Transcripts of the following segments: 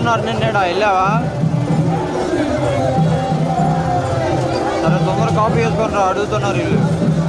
అడుగుతున్నారు నిన్నేడా వెళ్ళావా? సరే తొందర కాపీ వేసుకొని రా, అడుగుతున్నారు వీళ్ళు.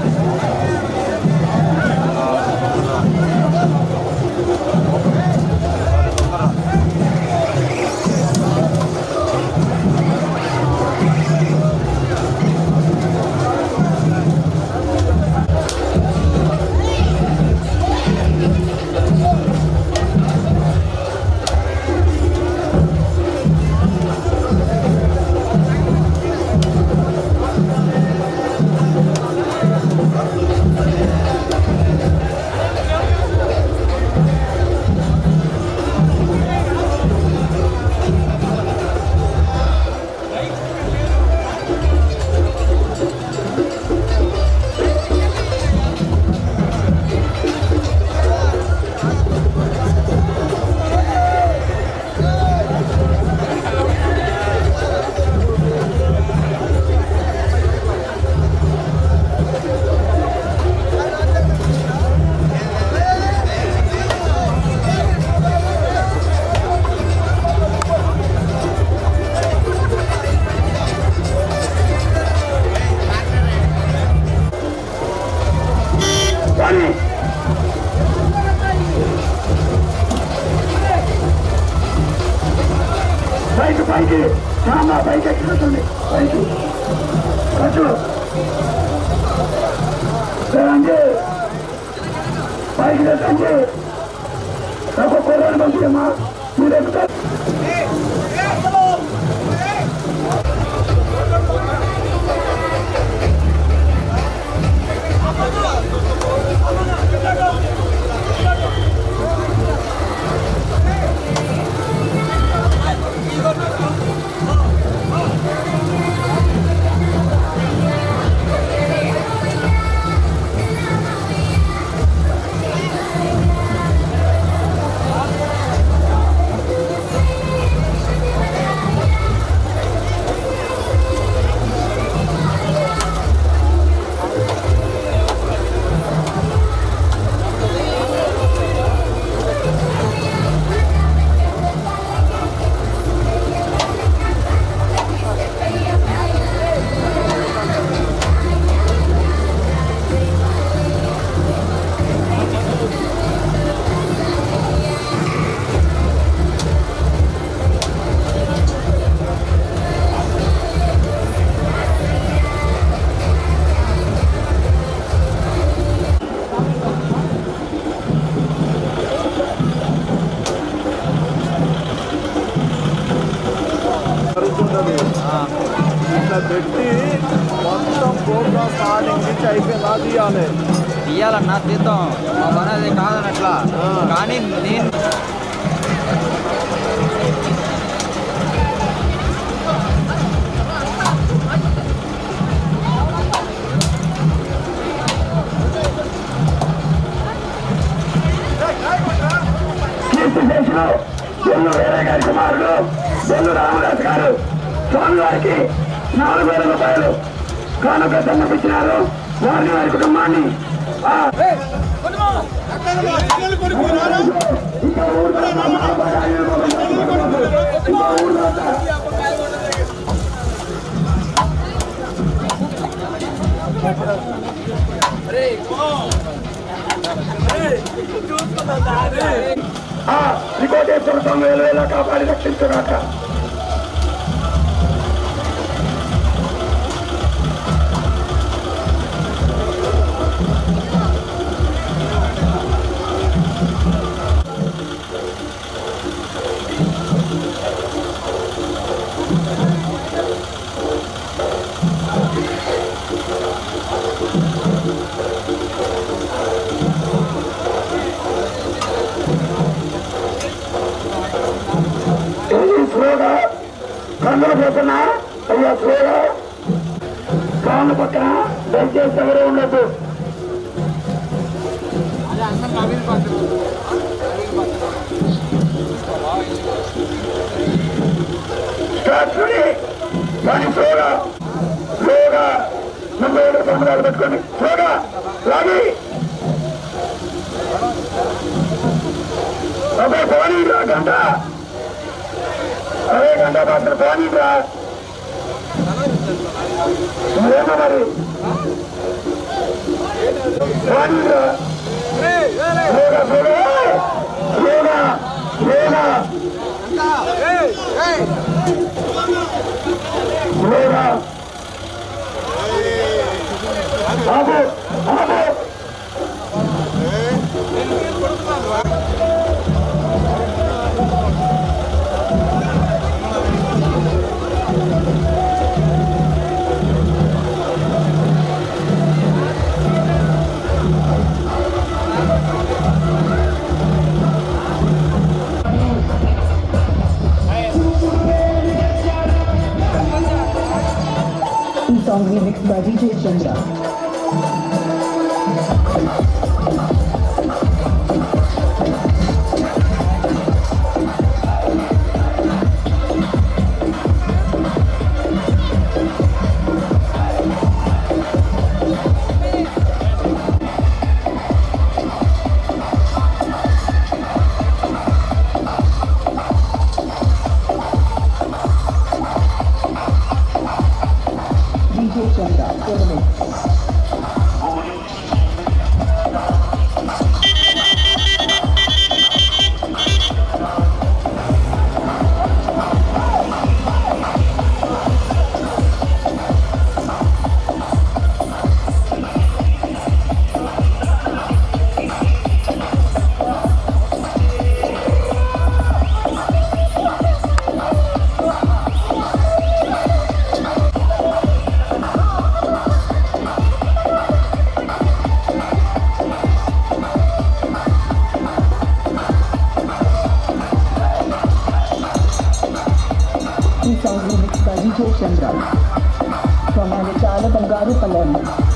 పైకి చాలా పైకి ఎక్కినట్టుంది. పైకి ఖర్చు పైకి తెచ్చండి. ఒక కొర్రాడు మంచిదమ్మా, మీరు ఎక్కుతారు. ఇట్లా పెట్టి మొత్తం ప్రోగ్రామ్ స్టార్టింగ్ నుంచి అయిపోయిందా తీయాలి. తీయాలన్నా తీద్దాం, మా పని అది కాదనట్లా. కానీ నేను బొల్లు వేరే గారి కుమారుడు బొల్లు రామదాస్ గారు స్వామివారికి 4,000 రూపాయలు కానుక సమర్పించినారు. వారిని వారి కుటుంబాన్ని శ్రీకోటేశ్వర స్వామి వేల కాపాడి రక్షించుగాక. స్లోగా కందులు పోతున్నా అయ్యా, స్లోగా కాళ్ళు పక్కన దయచేసి ఎవరే ఉండదు. కానీ స్లోగా స్లోగా 47 సంవత్సరాలు పెట్టుకోండి. స్లోగా లాగి అబ్బాయి పోనీ గంట గంటా పాత్ర పోనీరా మరేమో మరి పోనీరా బాబు బాబు Song remixed by DJ Chandra. Chandra from Alichala Bangaru Palam.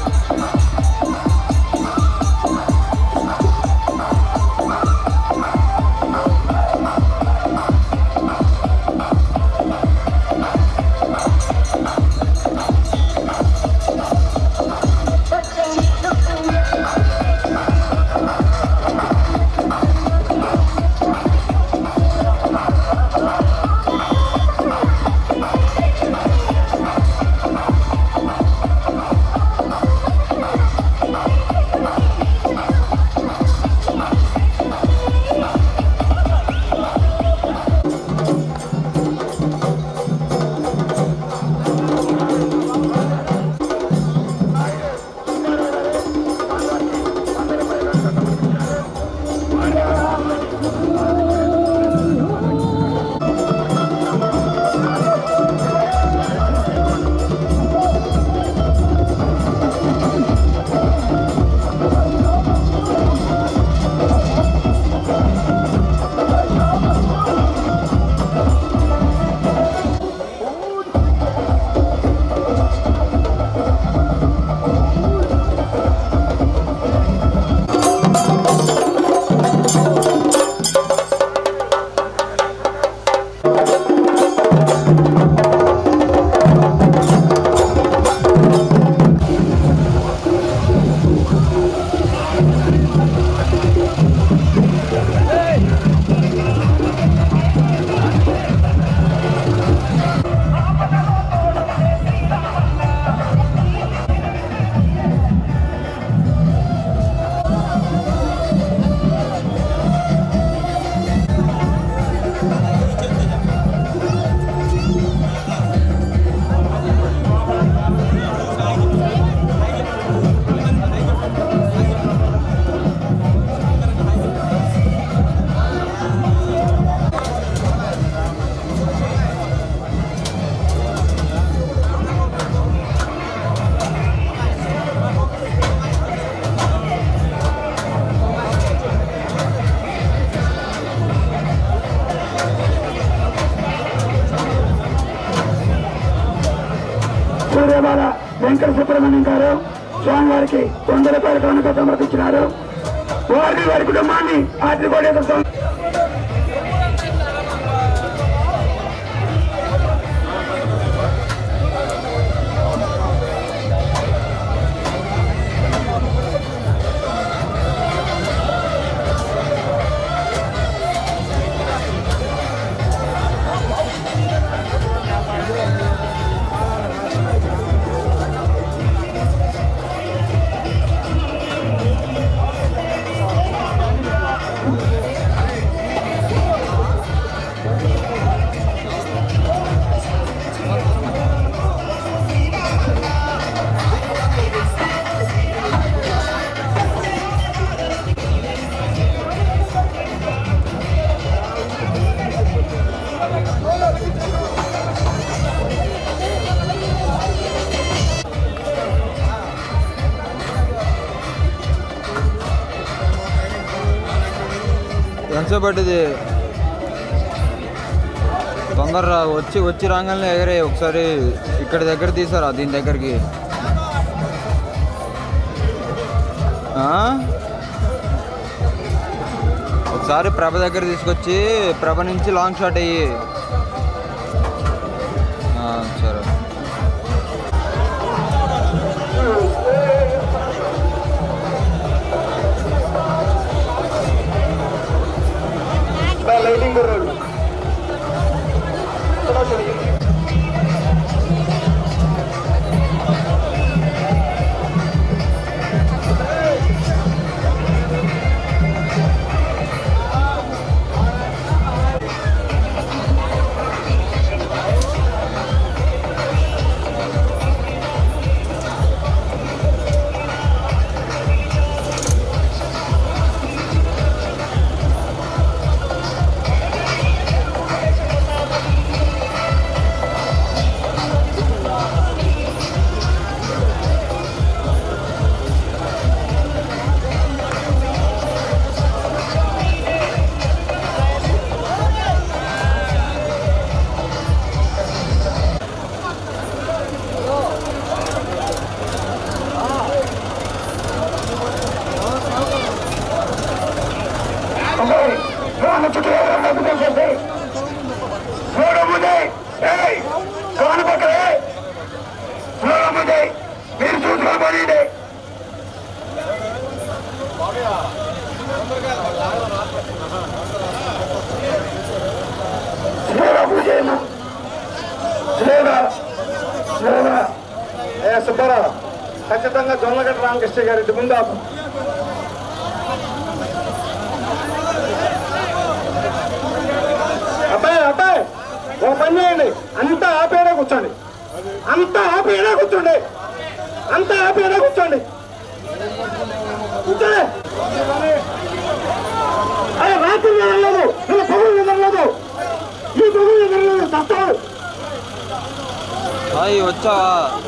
సూర్యబాల Venkata Subrahmanyam గారు స్వామివారికి 100 రూపాయల కానుక సమర్పించినారు. వారిని వారి కుటుంబాన్ని ఆత్రికోటేశ్వర ఎంతసేపు పట్టింది? తొందరగా వచ్చి రాగానే ఎగరే ఒకసారి ఇక్కడి దగ్గర తీసారా దీని దగ్గరికి. ఒకసారి ప్రభ దగ్గర తీసుకొచ్చి ప్రభ నుంచి లాంగ్ షాట్ అయ్యి. సరే లైటింగ్ సుబ్బారావు ఖచ్చితంగా జొన్నగడ్డ రామకృష్ణ గారి ముందు అబ్బాయి ఒక పని చేయండి. అంతా ఆపేడా కూర్చోండి. అదే రాత్రి ఎదరలేదు, ఇలా పొగలు ఎదరలేదు, ఈ పొగలు ఎదరలేదు తస్తాడు. వచ్చావా?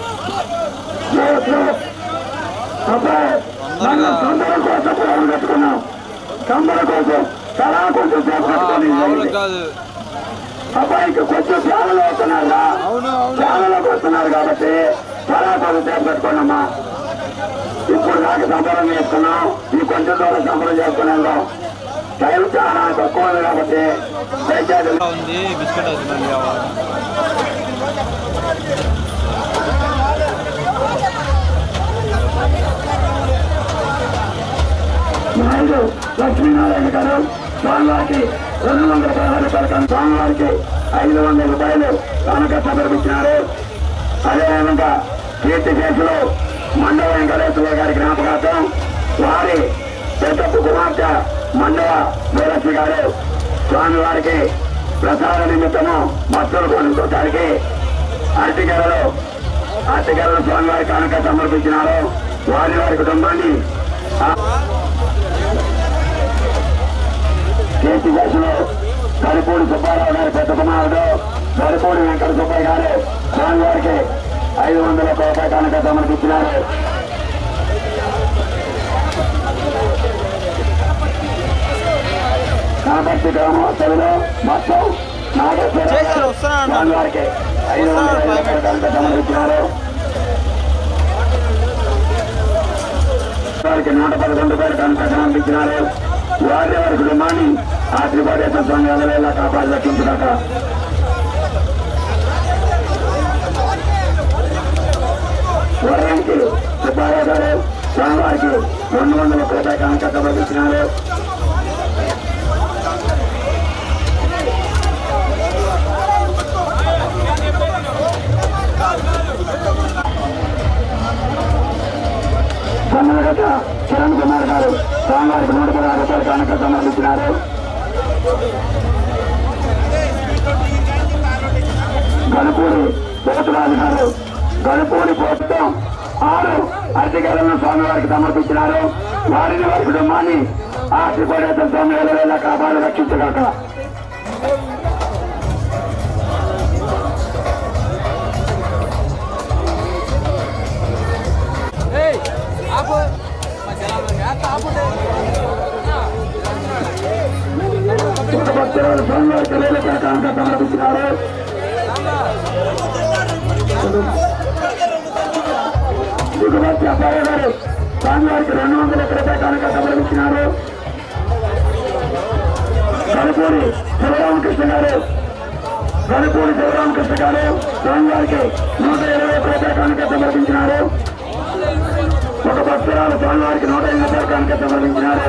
కాదు అబ్బాయికి కొంచెం సేవలు అవుతున్నారా? సేవలోకి వస్తున్నారు కాబట్టి చాలా సేపు పెట్టుకోండమ్మా. ఇప్పుడు దాకా సంబరం చేసుకున్నాం, ఈ కొంచెం దూరం సంబరం చేసుకున్నాం. టైం చాలా తక్కువ ఉంది కాబట్టి ఉంది. బిస్కెట్ అవుతుంది. నాయుడు లక్ష్మీనారాయణ గారు స్వామివారికి 216 రూపాయలు, స్వామివారికి 500 రూపాయలు కనుక సమర్పించినారు. అదేవిధంగా కీర్తి కేసులో మండవ వెంకటేశ్వర గారి జ్ఞాపకార్థం వారి పెద్దపు కుమార్తె మండవ వీరశ్రీ గారు స్వామివారికి ప్రసాద నిమిత్తము భక్తులు కొనుక్కోవడానికి అరటికెరలు స్వామివారి కనుక సమర్పించినారు. వారి కుటుంబాన్ని కీర్తి కేసులో గరిపూడి సుబ్బారావు గారి పెద్ద కుమారుడు గరిపూడి వెంకట సుబ్బయ్య గారు స్వామివారికి 500 రూపాయల కనుక సమర్పించినారు. కాబట్టి గ్రామోత్సవంలో మొత్తం నాగేశ్వర స్వామివారికి 500 రూపాయల కనుక సమర్పించినారు. వారికి 111 రూపాయల కనుక సమర్పించినారు. వారి కుటుంబాన్ని ఆ త్రిపాఠేశ్వర స్వామి ఎలా కాపాడి రక్షించుగాక. వరానికి సుబ్బారావు గారు స్వామివారికి 200 రూపాయల కనుక సమర్పించినారు. కిరణ్ కుమార్ గారు స్వామివారికి 116 రూపాయల కనుక సమర్పించినారు. గణపూడి పోతురాజు గారు గణపూడి పోతం 6 అరటికాయలను స్వామివారికి సమర్పించినారు. వారిని వారి కుటుంబాన్ని ఆ త్రిపడేశ్వర స్వామి ఎలా కాపాడి రక్షించగాక. వచ్చి అబ్బాయి గారు స్వామివారికి 200 రూపాయల కానుక సమర్పించినారు. కనుపూరి శివరామకృష్ణ గారు స్వామివారికి 120 రూపాయల కానుక సమర్పించినారు. ఒక భక్తురాలు స్వామివారికి 120 రూపాయల కానుక సమర్పించినారు.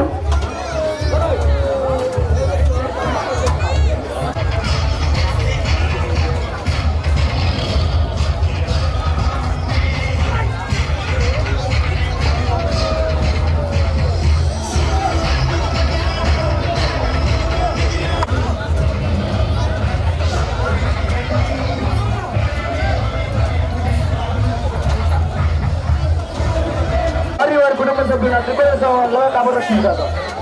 వారి కుటుంబ సభ్యుల త్రిపురేశ్వరంలో కాపాడుతున్నారు.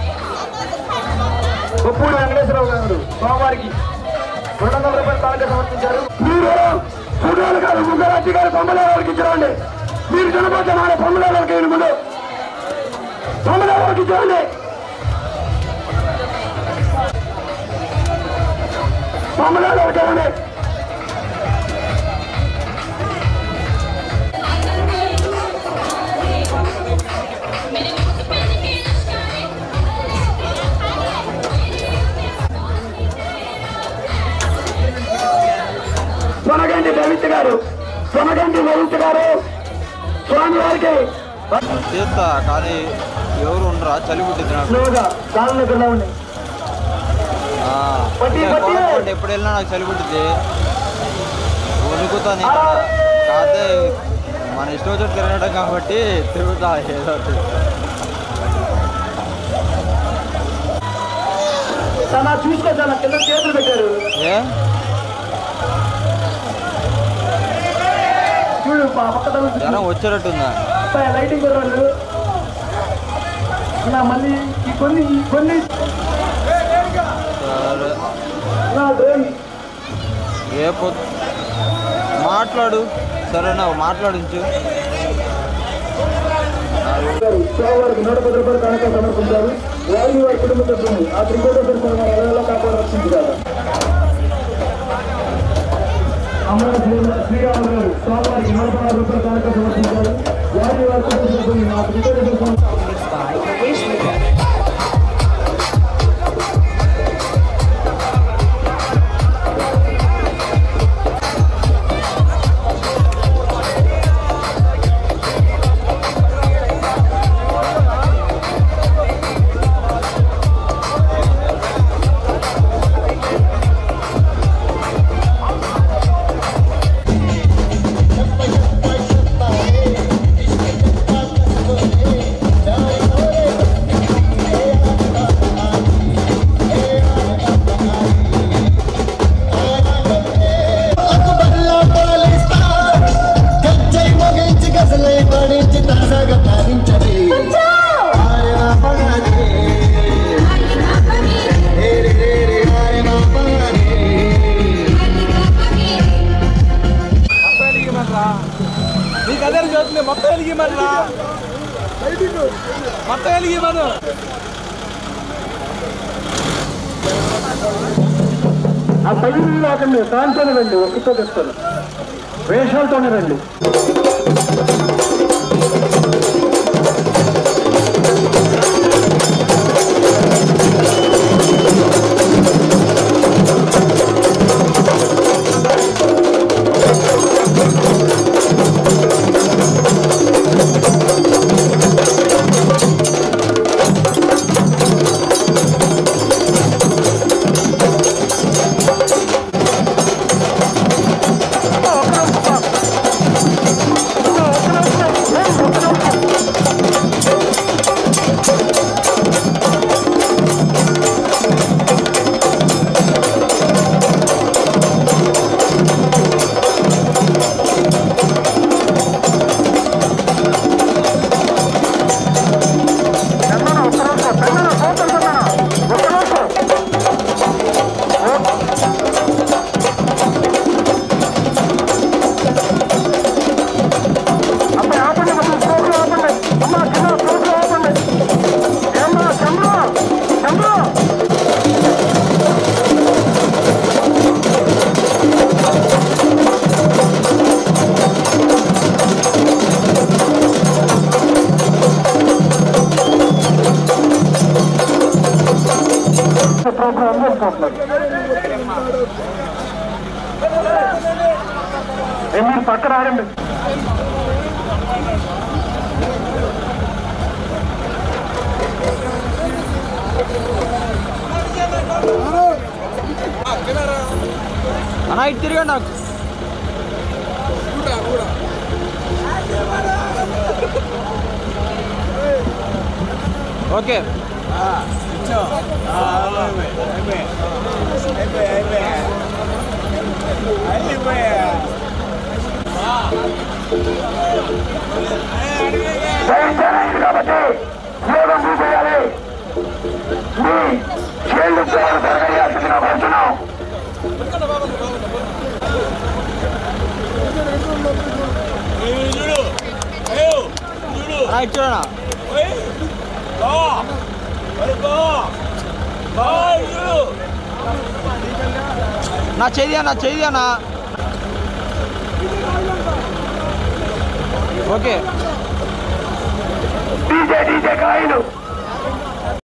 గొప్పూడి వెంకటేశ్వరరావు గారు స్వామివారికి 200 రూపాయల కానుక సమర్పించారు. మీరు సుధాలు గారు ముగ్గరాజు గారు పొమ్మలేవారికి ఇచ్చారండి. మీరు చనిపోతే మన పొమ్మలేవారికి ముందు పొమ్మలేవారికి ఇచ్చారండి. పొమ్మలేవారికి ఇవ్వండి. సొనగంటి రవిత్ గారు స్వామివారికి చేస్తా కానీ ఎవరు ఉండరా చలి పుట్టింది నాకు. ఎప్పుడు వెళ్ళినా నాకు చలి పుట్టింది వణుకుతా. నేను కాదే మన ఇష్టం వచ్చి తిరగడం కాబట్టి తిరుగుతా ఏదో చూసుకో కింద చేతులు పెట్టారు. ఏ చూడు జనం వచ్చేటట్టుందా లైటింగ్ వాళ్ళు మళ్ళీ కొన్ని ఏ మాట్లాడు సరేనా మాట్లాడించు. స్వామివారికి 110 రూపాయల కానుక సమర్పించారు. వారి కుటుంబ సభ్యులు ఆ త్రికోటేశ్వర స్వామి ఎలా కాపాడు రక్షించారు. అమర శ్రీరాములు గారు స్వామివారికి 116 రూపాయల కానుక సమర్పించారు. వారి కుటుంబ సభ్యులు ఆ త్రికోటేశ్వర స్వామి ఆ పైన రాకండి. దాంతోనే రండి. ఒక్కతో తెస్తారు వేషాలతోనే రండి. మీరు పక్కన ఆడండి. అన్నా ఇటు తిరిగా నాకు ఓకే కాబట్టి యోగం చూసేయాలి. మీ చేళ్ళు జరగయాల్సిన కొంటున్నాం. రైట్ చూడనా నా చేయి అన్నా ఓకే డీజే కాయలు